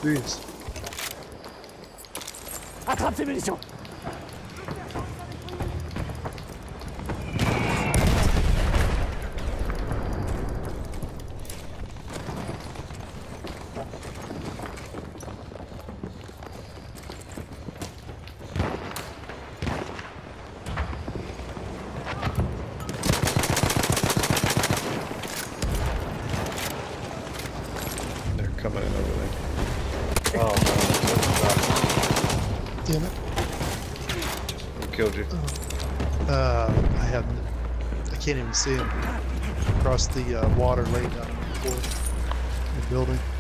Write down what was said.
trees. Attrape ces munitions. They're coming in over there. Oh Damn it. Who killed you? I haven't. I can't even see him across the water laying down on the floor in the building.